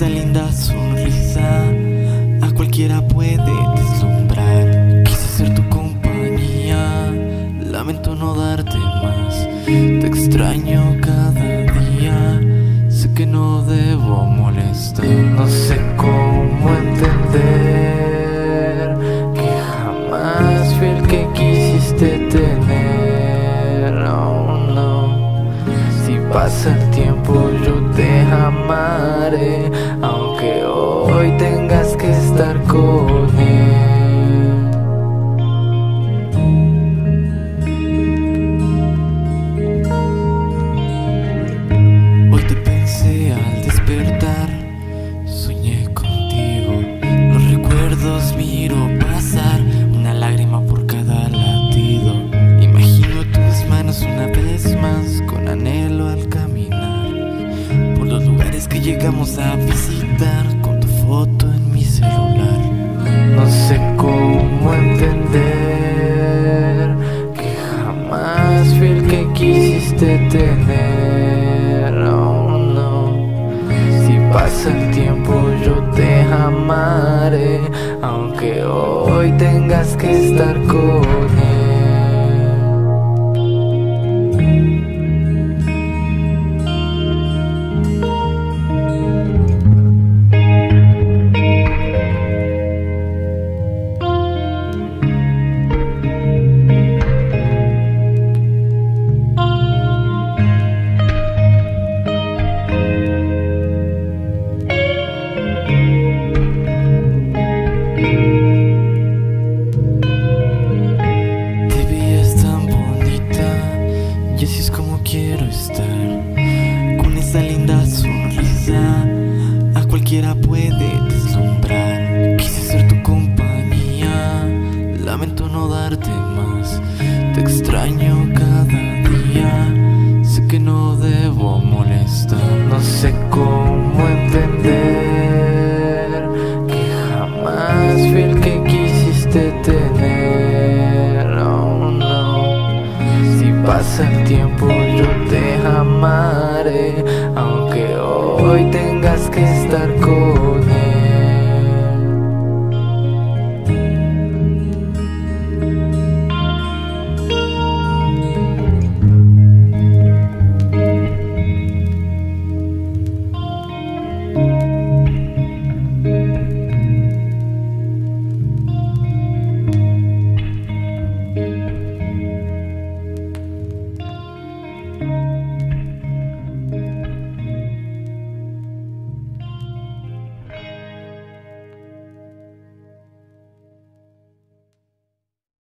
esa linda sonrisa a cualquiera puede deslumbrar. Quise ser tu compañía, lamento no darte más. Te extraño cada día, sé que no debo molestar. No sé cómo entender que jamás fui el que quisiste tener. Oh no, si pasa el tiempo yo te amaré, aunque hoy tengas que estar con él. Hoy te pensé al despertar, soñé contigo, los recuerdos miro pasar, una lágrima por cada latido. Imagino tus manos una vez más, con anhelo al caminar por los lugares que llegamos a visitar, con tu foto en mi celular. No sé cómo entender que jamás fui el que quisiste tener. Oh no, si pasa el tiempo yo te amaré, aunque hoy tengas que estar con él. Y así es como quiero estar, con esa linda sonrisa a cualquiera puede deslumbrar. Quise ser tu compañía, lamento no darte más. Te extraño cada día, sé que no debo molestar. No sé cómo entender que jamás fui el que quisiste tener. Oh no, si pasa el tiempo yo te amaré, aunque hoy tengas que estar con él.